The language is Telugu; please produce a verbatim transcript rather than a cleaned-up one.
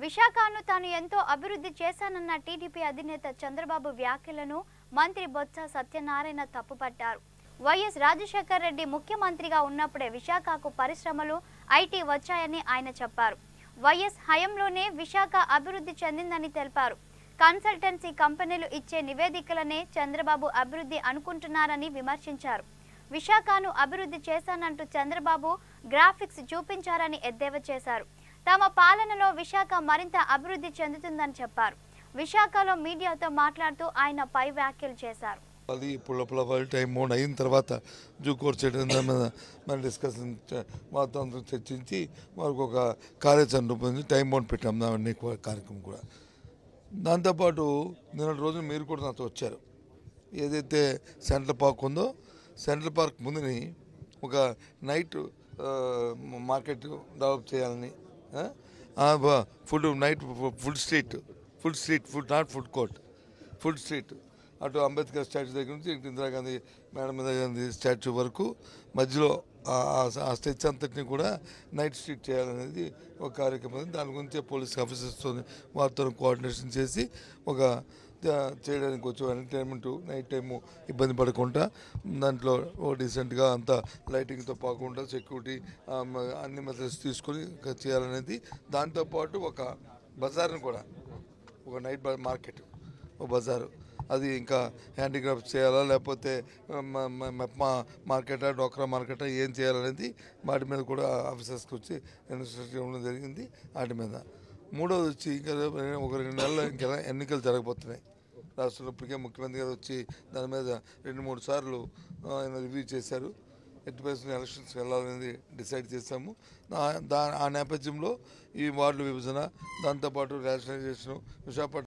విశాఖను తాను ఎంతో అభివృద్ధి చేశానన్న టీడీపీ అధినేత చంద్రబాబు వ్యాఖ్యలను మంత్రి బొత్స సత్యనారాయణ తప్పుపట్టారు. వైఎస్ రాజశేఖర రెడ్డి ముఖ్యమంత్రిగా ఉన్నప్పుడే విశాఖకు పరిశ్రమలు, ఐటీ వచ్చాయని ఆయన చెప్పారు. వైఎస్ హయాంలోనే విశాఖ అభివృద్ధి చెందిందని తెలిపారు. కన్సల్టెన్సీ కంపెనీలు ఇచ్చే నివేదికలనే చంద్రబాబు అభివృద్ధి అనుకుంటున్నారని విమర్శించారు. విశాఖను అభివృద్ధి చేశానంటూ చంద్రబాబు గ్రాఫిక్స్ చూపించారని ఎద్దేవా చేశారు. తమ పాలనలో విశాఖ మరింత అభివృద్ధి చెందుతుందని చెప్పారు. విశాఖలో మీడియాతో మాట్లాడుతూ ఆయన పై వ్యాఖ్యలు చేశారు. అది ఇప్పుడు లోపల టైం మోడ్ అయిన తర్వాత జూ కోర్ట్ చేయడం దాని మీద మనం డిస్కషన్ మొత్తం చర్చించి మనకు ఒక కార్యాచరణ రూపొందించి టైం మోడ్ పెట్టాం దాన్ని కార్యక్రమం కూడా. దాంతోపాటు నిన్నటి రోజున మీరు కూడా నాతో వచ్చారు. ఏదైతే సెంట్రల్ పార్క్ ఉందో సెంట్రల్ పార్క్ ముందుని ఒక నైట్ మార్కెట్ డెవలప్ చేయాలని, food night food street food street food not food court food street అటు అంబేద్కర్ స్టాచ్యూ దగ్గర నుంచి ఇందిరాగాంధీ మేడం గాంధీ స్టాచ్యూ వరకు మధ్యలో ఆ స్టెచ్ అంతటిని కూడా నైట్ స్ట్రీట్ చేయాలనేది ఒక కార్యక్రమం. దాని గురించి పోలీస్ ఆఫీసర్స్తో వారితో కోఆర్డినేషన్ చేసి ఒక చేయడానికి వచ్చి ఎంటర్టైన్మెంట్ నైట్ టైము ఇబ్బంది పడకుండా దాంట్లో డీసెంట్గా అంతా లైటింగ్తో పాకుండా సెక్యూరిటీ అన్ని మెథడ్స్ తీసుకొని చేయాలనేది. దాంతోపాటు ఒక బజార్ని కూడా ఒక నైట్ మార్కెట్ ఒక బజారు అది ఇంకా హ్యాండిక్రాఫ్ట్స్ చేయాలా లేకపోతే మెప్మా మార్కెటా డోక్రా మార్కెటా ఏం చేయాలనేది వాటి మీద కూడా ఆఫీసర్స్కి వచ్చి ఇన్స్ట్రక్షన్ ఇవ్వడం జరిగింది. వాటి మీద మూడవది వచ్చి ఇంకా ఒక రెండు నెలలు ఇంకా ఎన్నికలు జరగబోతున్నాయి రాష్ట్రంలో. ఇప్పటికే ముఖ్యమంత్రి గారు వచ్చి దాని మీద రెండు మూడు సార్లు ఆయన రివ్యూ చేశారు. ఎట్టి పరిస్థితుల్లో ఎలక్షన్స్కి వెళ్ళాలనేది డిసైడ్ చేశాము. దా ఆ నేపథ్యంలో ఈ వార్డుల విభజన, దాంతోపాటు రేషనలైజేషను, విశాఖపట్నం